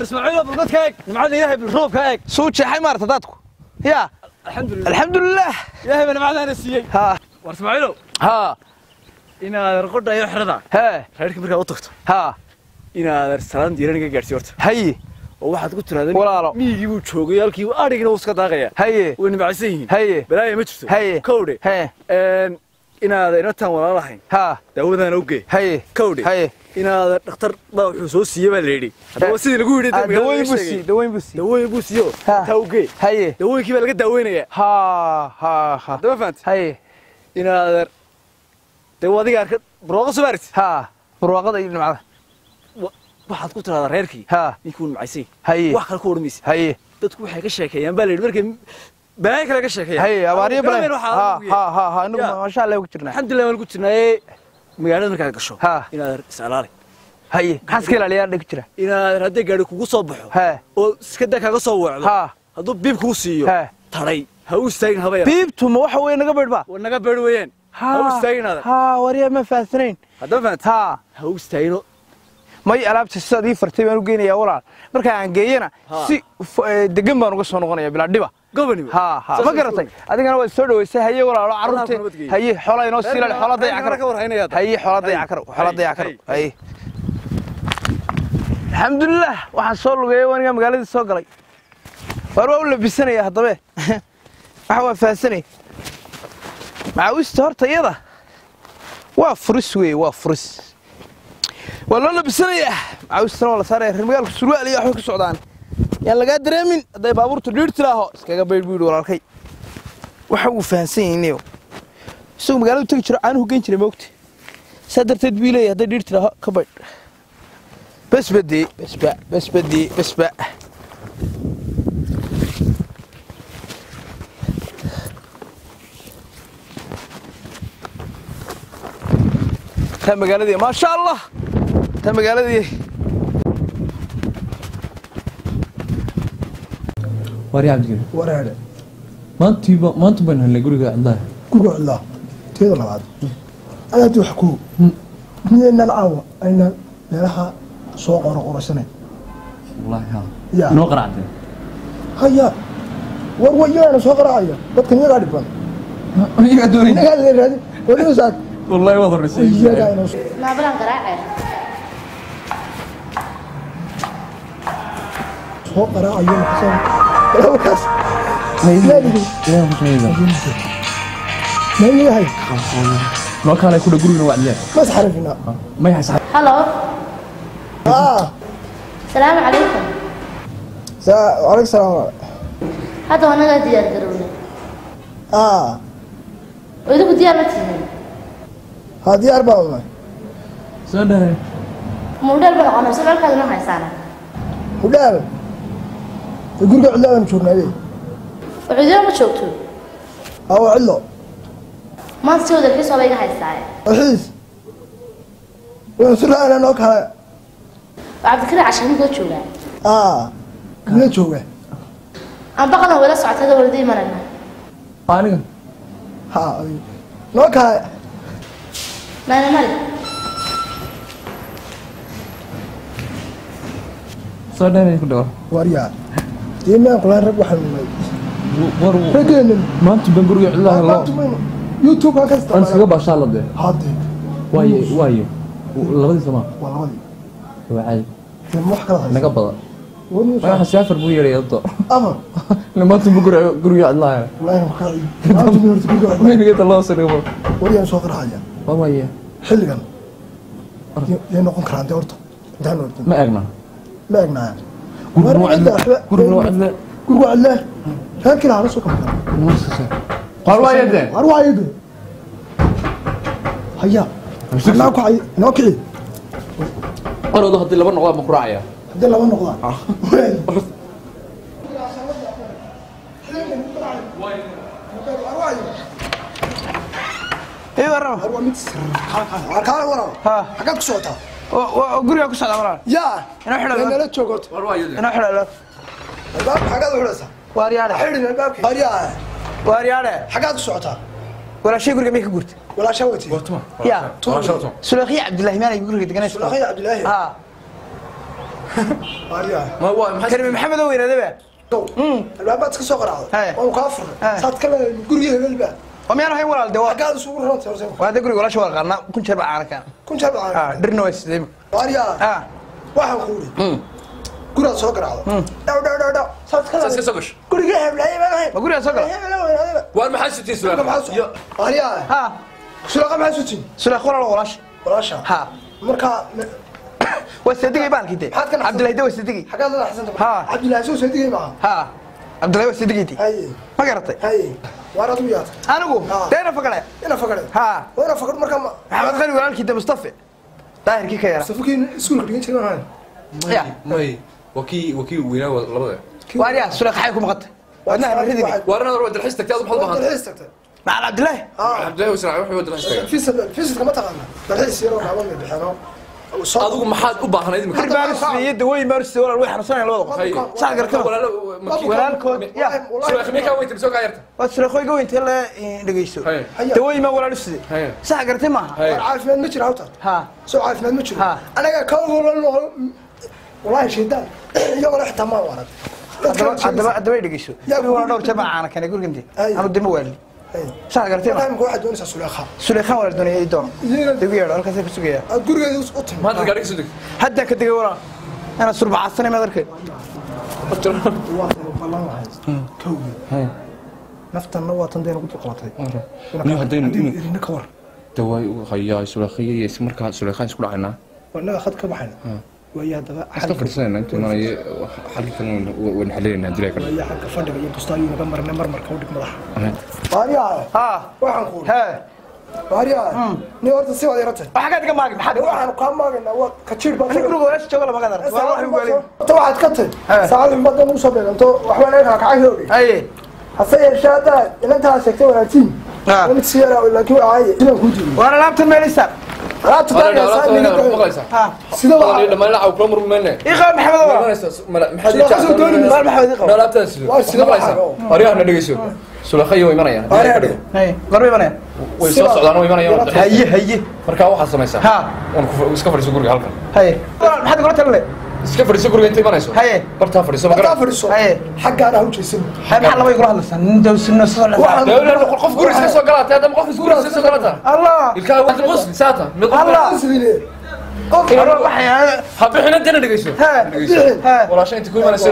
اسماعيل ابو قدك معنا ياهي بالروب كاك سوتشي حي مارت دادكو يا الحمد لله ياهي انا معنا نسيي ها واسماعيل ها ina raqada iyo xirada ها reerka markaa u tagto ها ina salaan diiraniga gaarsiyo horta هي oo waxaad ku tiraadeen walaalo miigi uu joogay halkii arigna uu iska daaqaya هي way nimacsan yihiin هي balaaya ma jirto هي kowde هي inaad inatan walaalahayn ها daawadana u geey هي kowde هي inaad dhakhtar baa wuxuu soo siiyay baa leeyay hadaba sidii lagu yiri دawooyin buu siiyo taa u geey هي dawooyinkii baa laga daaweynaya ها ها ها hadaba faant هي inaad dawadiga arka برواقة سوارت ها برواقة أي نوع واحد كنت هذا ريركي ها يكون معسي هي واحد كور ميس هي تدخل حاجة شاكية يعني بالي بركي بايك لك شاكية هي أباري بلا ها إنه ما شاء الله وقتنا الحمد لله ما قلت إنه مقالة مركز قشوا ها إن سألالي هي حاسكيل عليها دكتورة إن هذا قالوا كوكو صبحوا ها وسكدك هذا صوّع ها هذا بيب كوسيو ها ترى هو استاين هبايا بيب توم واحد وين نقبل بقى ونقبل وين هو استاين هذا ها وريا ما فاثنين هذا فهمت ها هو استاينه ما يلعب السادي فرتي بانو جينا يا ولاد مركا عن جينا سي دقن بانو قصو نقنيا بلا دبا قبني ها ما قرتي adigana way soo dhaweysay haye walaalo carruurtii haye xoolo inoo siilay xoolo dayac karo haye xoolo dayac karo haye alxamdulillah waxaan soo lugeeyay waniga magaalada soo galay war waa u labisanaya hadaba waxa waa faasanay maawista horta iyada waa furis weey waa furis wala labisanaya maawista wala saaray reer magaalku surwaal iyo wax ku socdaan yaan laga dareemin haday baabuurtu dhiirtilaaho iskaga beeybiid walaalkay waxa uu fahansan yahay soo magaalada tagi jiro aan hogaan jiray moogti sadarteed biilay haday dhiirtilaaho ka bayd بس بدي بس بقى تم قالدي ما شاء الله تم قالدي وري عبد الكريم وري ما انت بين هلا قولي الله قولي الله تيدا لبعض انا تحكو من العاوة اين لها سوق قرصنه والله ها نو قرعته هيا ورويانا سوق قرايا dadkan iyaga dhibban iyaga doonay iyaga raadi wali saak wallahi wada rasay iyaga inoo ma balan qaraacay soo qaraacay maxsan wala kaas ما هي ما كان يكون يقولون وعدنا ما سحرفنا ما يحسب هلو السلام عليكم وعليكم السلام هذا وانا قاعد ديار قروني وإذا كنت ديار متين هذه أربعة والله سنة موديل بقى أنا سبب كذا ما حيسانا موديل يقول علا مشهور نبي وعزيز ما شوكتو أو علا ما تسوي ذا الحس ولا حيساي الحس وصل أنا نوكها وعبد الكريم عشان يقول شو من شو أنا بقى ولا ساعة هذا ولدي مرنا أنا نوكها ما أنا مالي صدقني كده وريا ديما قلنا رب وحنا ورو رجل ما أنت بنقول الله الله يوتيوب هكذا أنا سجى باشا الله ده هادي وايو والله سما والله وعاد المحكمة نقبض أنا حسافر بويا رياضة أمر لما أنت بقول الله الله يرحمه ما تقول مين قلت الله سلامه وريا سوق حاجة ما هي حلقا ينقون كران دورته دهنورته ما أغنى ما أغنى قول وعدنا قول وعدنا هاكل على سوق قالوا يده قالوا يده هيا نوكي أنا ضغط اللي بنا والله مقرعية هذا اللي بنا والله ايه ورا هو متسر كان ورا حقك صوتها وقريا ku socda maraa يا انا xidho انا لا joogto انا xidho الباب حقك وحلسه waariyada xidhin الباب waariyada حقك صوتها ولا شيء guriga meey ka gurtay ولا شوتي يا سلخي عبد الله مالك guriga deganay سلخي عبد الله waaryaa ما هو محسن كريم محمد وين هذا بقى albaabbaad iska soo qaracday Hey. waan kaa furnay saad kale guriga hebelba وميانا هاي ولا الدواء xaggaad isugu rarantay horse وهذا يقول ولا شو قالنا كنت شرب عنا كان kun jeer baa درنا ويسلم waaryaa waxaan ku uri gurigaad soo qaracday dhaw saad kale سكش guriga heblaye baa ما قولي أسوق وين محسن تسوى waaryaa ها sulaqa maxaa sutin سلاخ ولا ولاش walaasha ها marka وسدقي بالك انت maxaad ka عبد الله ده وسدقي xaggaad la xasanta Ha. cabdilaahi soo seedigay ma ها عبد الله وسدقي انت haye ما قرأتي haye waar adu yaad انا اقول Ha. دينا فقره ina faqaday ها ina faqad marka ma محمد غني ولا كده مصطفى طاهر كي كيرا safukiin iskuulka dhigan jiray waan يا ماي وكي وينا لبدا واريا سلاخ حيكم مقطع وانا ردي وانا روح الحستك تاخذ بحض بحض dalxiis tagtay مع عبد الله عبد الله وسرع روح ود الحستك fiisid kama taqaana dalxiis yaro waxba ma bixino adigu maxaad u baahnayd imika بارس يد وين بارس ولا وين حرسان لوضع صح قرتنا walaalkood ya سو خميكا وين تمسك عيرته وسلاخوي قوي انت لا دغيسو دوي ما ولا نفسي صح قرتي ما caafimaad ma jiro hawta ها soo caafimaad ma jiro Ha. anaga ka wallahi shaydaan iyagoo la xitaa ma warad adaba dhigayso waa dhowr jabaa caana kana gurigante aanu dimo waali صح قرتي ما waxaan ku waxa doonaysaa sulaakha سليخان ولا دنيا يدون دغيا halkaas ku sugaya aad gurigeeda u timi ما تقدر تسدك hadda ka digay wala ana surba casana ma darkay waa ballan lahayd kowgii naftanna waa tan deen ugu qalatay Nin haddaynu irina ka war دواي وخيا سلخيه marka Suleyxaan isku dhacayna wanaga khad ka baxayna ويا دبا iska fadhisanayna inta maray xalkan waan xaleynaa dilay kale ويا حق فندق iyo dustaayo naga marna marmar ka dhig madaxa waariya ها waxaan ku ها waariya ni horta si wada yartay waxa ka diga maagin maxaa waxaan ka maagna waa ka jiir baa anigu guriga walaasha jooga lama qadar waa wax ugu weelay waxaad ka tay saacad badan u soo beeganto waxba leeyahay ka caahiyo ay hase yeeshaada inantaa sheegtay walaaltiin mid si yara laakiin waa ay inaan ku jiro waana laabtan meelisa laabta ها sida waa لما لا كل مر منه iqa maxamed maxaad maxamed laabtan ariyaha dhageyso Suleyxaan way imanayaan hay qarbi bana way soo socdaan way imanayaan haye marka waxa sameeysaa ha waan ku iska fadhiiso guriga halkan haye maxaad kula talay iska fadhiiso guriga inta imanayso haye barta fadhiiso ma ka garan fariiso haye xaggaana u jeesan hay maxaa laba igula hadlaysan nin dawsino soo Waxaan- dawladda qof guriga iska soo galata hadda qof guriga iska soo galata allah ilka waxa qosl saata mid Allah. sidii Allah waxay habixina dana dhageyso ha ha walaasha inta ku imanayso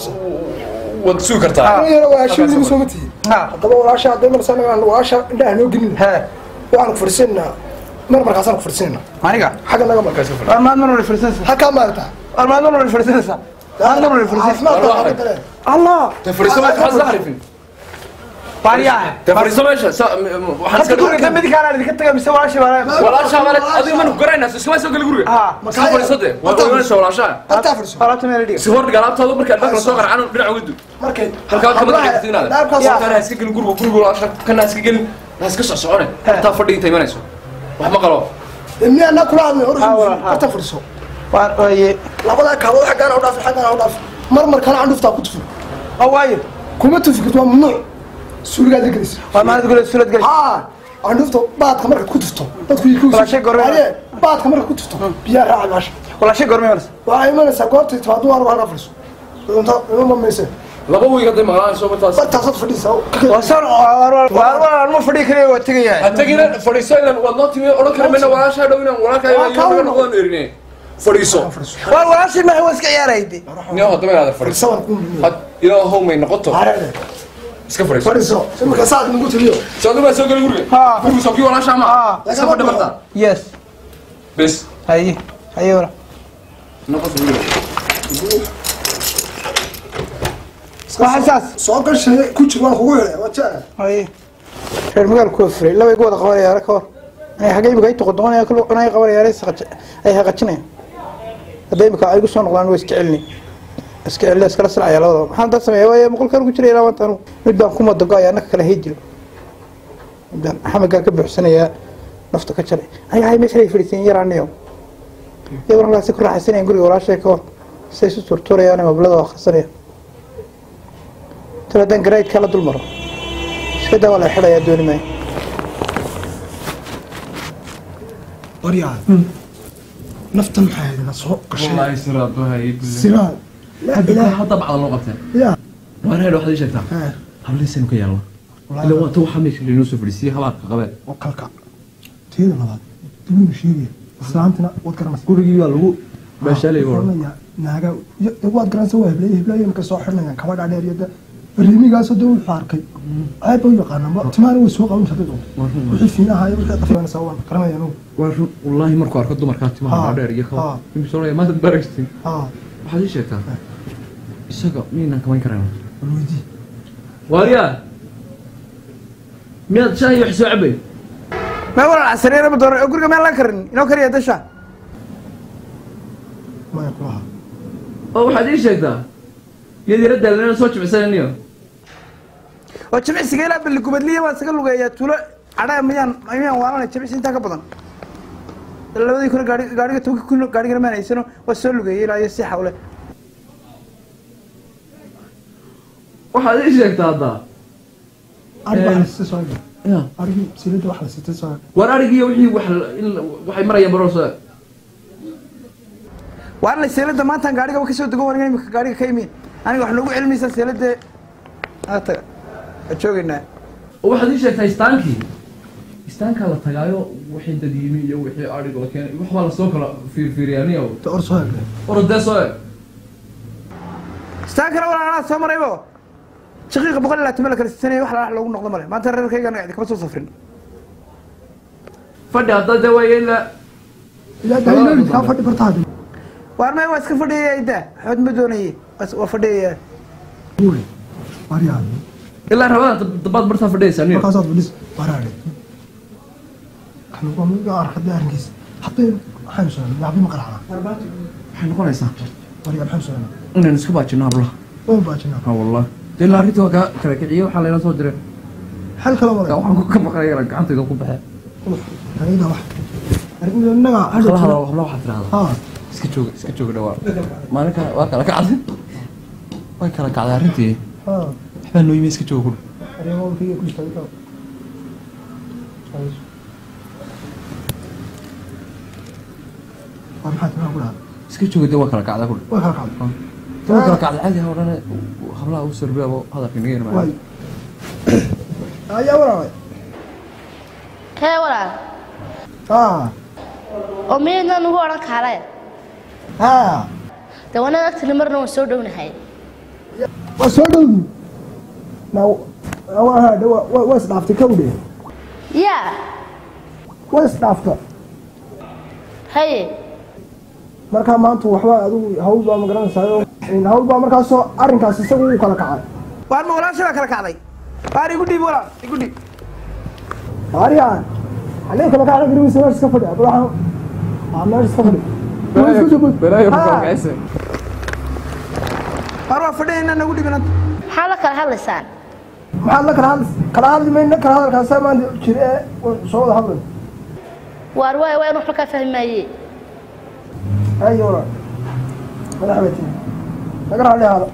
wad suu kartaa yaro waa shil soo mati ha hadaba walaasha hadda mar sanagan walaasha indhaha noo gelin ha waxaan ku fursinaa markaasaan ku fursinaa aniga xagga naga markaas armaan mana fursansa halka maarta armaan mana fursansa armaan mana fursansa Allah tafriiso ma xas xarifin bariya tafriiso meesha waxaan iska guriga dambi kaana idinka taga mise walaasha bana walaasha wala adiga man garanayna iska soo gal guriga ha iska fadhiiso de waa imanayso walaasha halka furso alaabta meel dhiga si hor galaabtaadu marka dhaqan soo qaracaan dhinac wadu markay halka ka madax tiinada halkaas kana iska gal guriga walaasha kana iska gal iska soo socone ta fadhi inta imanayso wax ma qalo imni ana kula hadlay hor halka furso waan ooyee labada kaabo xaggaana u dhaaf xaggaana u dhaaf marmar kala candufta ku tufin awaayo kuma tufikid waa mamnuuc suuliga degris waa maad gule sulad gal candufta baadka marka ku tufto dadku ku Walaashay gormay. baadka marka ku tufto biyaa raaca maasha walaasha gormay malas waxay imanaysaa goobta timaado waa halka furso inta ima mayse laba wiiga day maqlaan soo bataas bartaasad fadhiisa wasan waar ma fadhi kare waa tagayaa atagina fadhiiso inaan wadno timi oran kara meena walaasha dhow inaan walaalka iyo noqon erine fadhiiso waa walaasha ma waa iska ciyaaraydi niyo hadda ma aad fadhiiso sawan ku had ila home ay noqoto hareere iska fadhiiso fadhiiso marka saad nagu taliyo soo ma soo gal guriga Ha. guriga soo kii walaasha ma Ha. iska fadhi marta yes bes haye haye wala noqon guriga waxa saas soo gashay ku jir waan kugu helay waa jaa haye reer magaal ku firay laba igu wada qabanaya ka hor ay xagay bugay toqodoonaya kala cunay qabanaya ay haqajinay haday imika ay ku soo noqdaan way iska celni iska celni iska salaya labada waxaan dad sameeyay way muqalkan ku jiray laba tan mid baan kuma dago ayaa naka kala heejiro dan axmed gaa ka buuxsanaya nafta ka jaray ay meesha ay fadhiisan yaraaniyo yawran la ku raaxaysanayaan guriga walaashay ka hor say isu turturayaan mablada waa khasaraya taladan grade kala dul maro iska daa wala xidhaya dooni maayo waryaa naftan maxay ahayd ina soo qashay والله سراد وهاي siraa laa ilaaha حتى بعض اللغة yaa وانا هاي واحد يشتغل haa هبل لسه نكيا الله إلا هو تو حميش اللي نوسف رسيه خلاص قبل وkalka teeda labaad dibna sheegaya islaantana wad garanaysa gurigii waa lagu meeshalay warnaya naaga wad garanaysa waa heblayo marka soo xirnayaan kabadha dheer iyo rimigaas oo duu arkay ay buu yaqaanaa timaana way soo qaban jirtay wixii fiinaha iyo wixii qafaan sawaan garanayaan والله مركو أركض مركات ما دير يخو يمشون ما تبرشتي واحد إيش يكتب الساقة مين كمان كرنا الودي واريا مين شاي يحسو عبي ما ولا العسرية بدور أقول كمان لا كرن إنه كريه تشا ما يقولها أو واحد إيش يكتب يدي رد لنا صوت بسنيو وجمع سجلا بالكوبلية وسجلوا جاية تولا على ميان وانا جمع سنتا كبدن labadii kun gaariga toog kun gaariga ma haysano waa soo lugay ilaa si xawle waxa ay sheegtaa arba soo ya argi silada wax la sitay soo war arigi wixii waxay marayaan barooso waan la silada maanta gaariga ka soo dago warnay imika gaariga ka yimid aniga wax lagu cilmiyay silada aata joogina waxa ay sheegtaa istaanka la tagaayo wixii dadiyimi iyo wixii ariga la keenay wax wala soo kala fiirfiiriyaniyo toor soo orda soo istaanka wala soo maraybo shaqiiqa boqol la tumala kala sanay wax lagu noqdo male maanta reerkayga anaga kama soo safrin fadhi hadda way ila dayno ka fadhi bartaad warmay waa iska fadhiyayda xod ma doonayay waa fadhiyay buuri mariya ila rabada dabad barta fadhiyaysan ka soo fadhis waraade كانوا قاموا يعرف ده إنجليز حطين حمسون لعبين مقرحة حنقول إيسا وريا حمسون إننا نسكب عشنا بلا وين باجنا ها والله دلنا ريتوا كركعية وحلينا صدره حل كلام ولا وحنا كم قرية لك عنتي ذوق بحه يعني ده واحد أرجع خلاص هذا والله واحد هذا ها اسكتشوك دوا ما لك واقع لك عاد وين كلك على رنتي ها إحنا إنه يمسك تشوك أريا في كل شيء كده ما أقولها اسكتشوك دوا كلك على كل وين خلاص دوا كلك على عادي هورنا خبلا وسر بيا هذا في نير معي يا وراي hee walaal ها oo miyaydna nagu odhan kaalay ها dee wanaag agtini marna waan soo dhownahay وسودو ناو هذا ويس دافت كودي yaa ويس دافت haye marka maanta waxba adigu hawl baa ma garanaysaa in hawl baa markaas soo arinkaas isagu uu kala kacay waan ma walaasha kala kacday baari igu dhib walaal igu dhib ariya عليك ما كان يقدر يسوي نفس كفدي أقول له عمال يسكفدي برايو كويس arwa fadhiyayna nagu dhibanad maxaa la kala hadlaysaan محل كلا هذا من كلا هذا كان سامان شيء صوت هذا waar waay waa inuu waxba kaa fahmaayey أيوة أنا حبيتي نقرأ عليه هذا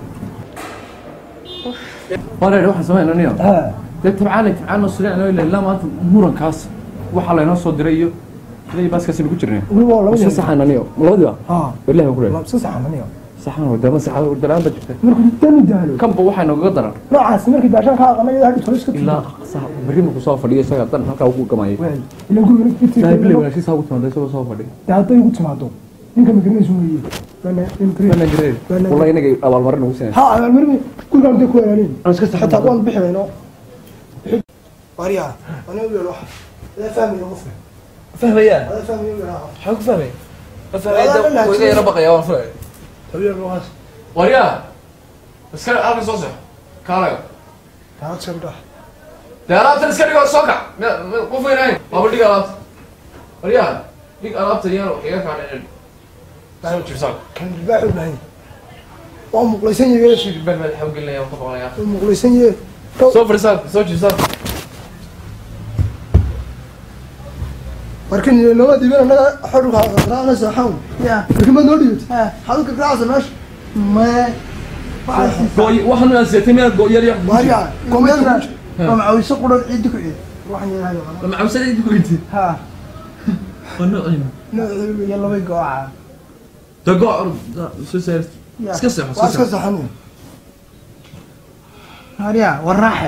وانا روح سمعنا نيو ها تبعنا سريعنا إلا لا ما مورن كاس وحلا ينص دريو لي بس كاسين كجرنا والله بس صحنا نيو والله ها بالله بقول لا بس صح مني صحنا ودا صح ودلان بجفت مركز التاني دهلو كم بوحنا نقدر لا عاس مركز عشان خا قمنا هذا تريش كتير لا صح بريم كوسا فدي سا دن halka ugu gamay إلا نقول لك كتير لا بلي ولا شيء ساوت ما ده سو فدي ده هذا يقول سمعته إنك مكرني شو هي أنا جرير والله إنك أول مرة نوسين ها أنا مرمي كل يوم تكون يعني أنا سكت حتى أقول بحنا واريا أنا أقول له لا فاهم يا مفهم فهم يا هذا فاهم يا حق فهمي فهم يا ويجي ربك يا وفاء تبي الروح وريا بس كان أنا صوصة كارا تعال سمدح ده أنا تنسكر يقول سوكا قفوا هنا ما بدي قلت وريا ديك قلت يا كيف كان سوي شو صار كان الباحث معي ومقلسين يا شيء بين الحمد لله يا طبعا يا ومقلسين يا صوف رسالة سوي شو صار لكن لو دي أنا حرق هذا أنا سأحاول يا لكن ما نودي حاولك كراس ماش ما قوي واحد من الزيتين من قوي يريح واريا قومنا ومع ويسقون عيدك عيد روح يا هاي لما عم سعيد قلت ها قلنا iyo laba gooca تقع شو صار اسكسح واسكت صحني هاريا والراحة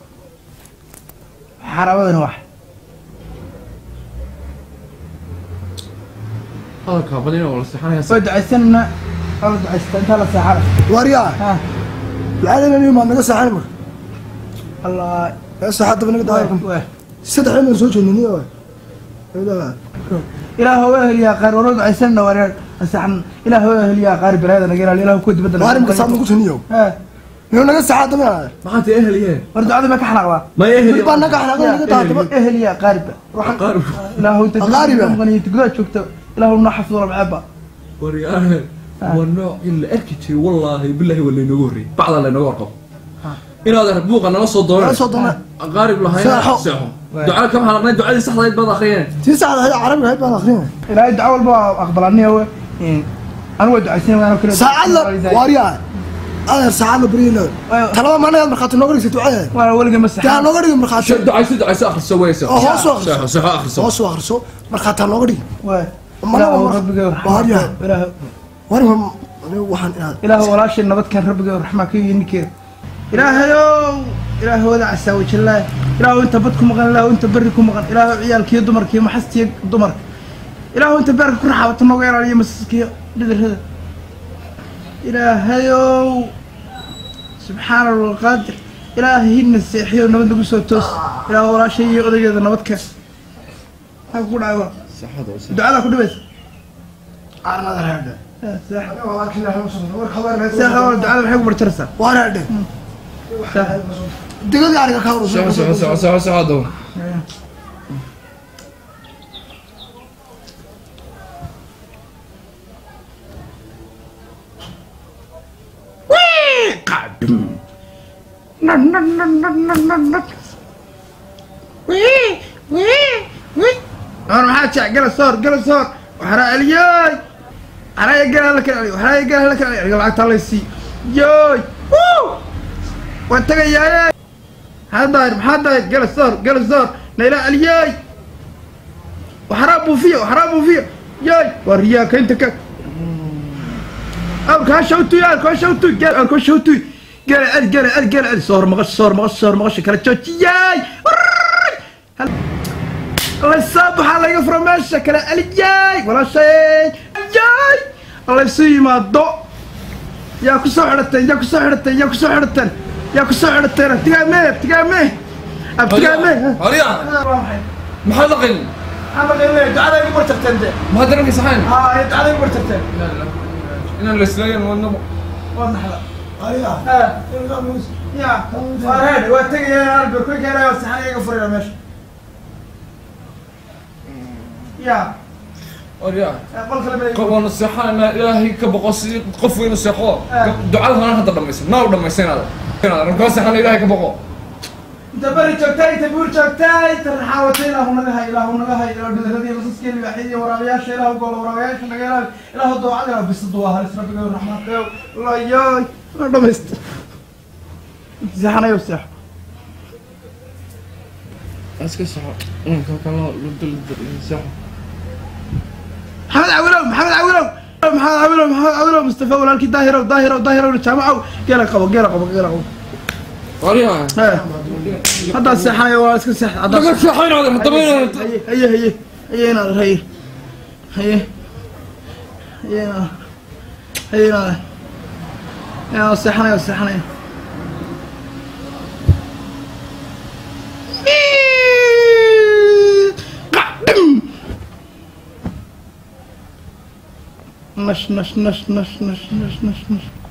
حرامة واحد هذا كابلين ولا استحانة يا ودع السنة ودع السنة ثلاث ساعات واريا ها العالم اليوم ما نقص عنك الله هسه حتى بنقدر واه سدح من زوج مني واه إله هو أهل يا قارب ورد عسنا ورد أسحن إله هو أهل يا قارب هذا نقول إله كنت بدل وارم قصاب نقول شنو ها يوم نقص حتى ما ما حد اهل ايه ورد هذا ما كحنا ما اهل يبقى نقح نقول أهل يا قارب قارب إله هو أقارب. تقول تقول شفت إله هو نحف ولا بعبا وريان هو النوع اللي أركتي والله بالله ولا نوري بعض اللي نورقه إن هذا بوق أنا نص الدور نص الدور. قارب له هاي ساحو. ساحو دعاء كم حلقنا دعاء لي صحة يتبض أخيرا تسعة هذا عربي هاي بقى آخرين إله يدعو البا أقبلني هو أنا ودع السنة وأنا كل ساعة واريا أنا ساعة برينا ترى ما أنا مرخات نقولك ستوعي وأنا ولقى مسح كان نقولك مرخات شو دعاء ساخر سوي ساخر هو صغر ساخر ساخر آخر سوي هو صغر مرخات نقولك ما له ربك واريا إله وارهم وحن إله ولا شيء نبت كان ربك ورحمة كي ينكر إله هو ذا عسى وجه الله إله أنت بدكم مغن إله أنت بركم مغن إله عيالك يا دمرك يا محستي دمرك إله أنت بارك كرحة وتنوغير على مسك يا بدر هذا إله سبحان الله القادر إلهي إن السيحي ونبت نقول توس إله ولا شيء يغضي هذا نبت كان أقول عوا دعاء كل بس عارنا هذا ساح والله كنا نوصل خبر ساح دعاء بحق برترسا وانا ده دقيقة على كاورو ساخر دو أنا محاج قال صار وحراء الياي حراء قال لك وحراء قال لك قال الله يسي ياي وانت ياي هذا قال صار لا الياي وحراء بوفيه ياي ورياك انت ك أو كان شوتو قال صار مغش كلا تشوتي ياي الله يصبح الله يغفر ماشي كلا الجاي ولا شيء الجاي الله يسوي ما الضوء يا كسوحرتين تقامي هريان ما حد لقين تعال يقبر ترتندي ما هذا رقي صحين تعال يقبر ترتندي لا إن الإسلام والنبو والنحلة عليا يا فرهد واتقي يا قلبي كل كلام يوسحني يغفر يا ماشي يا هريان قل كلمة كون الصحة إلهي كبقصي قفوين الصحة دعاء هنا هذا دميسين ناو دميسين هذا أنا كوسحة إلهي كبقو انت بري جوتاي تبور جوتاي ترحاوتين له نغهي الى بدردي مسكين الوحيد وراوياش الى قول وراوياش نغير الى دعاء الى بس دعاء ربك الرحمن الله ياي دمست زحنا يوسح اسكت صحة كان له صحة محمد عولو مصطفى ولكن ظاهرة جماعه قال قبو هريان هذا السحايا واسك سح هذا السحايا هذا حتى بين هي نار هي نار يا السحايا نش